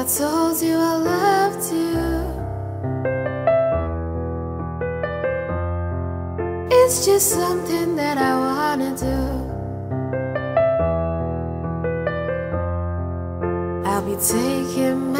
I told you I loved you. It's just something that I wanna do. I'll be taking